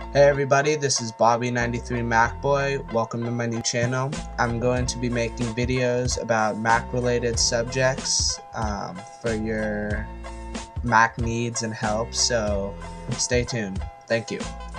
Hey everybody, this is Bobby93 MacBoy. Welcome to my new channel. I'm going to be making videos about Mac related subjects for your Mac needs and help, so stay tuned. Thank you.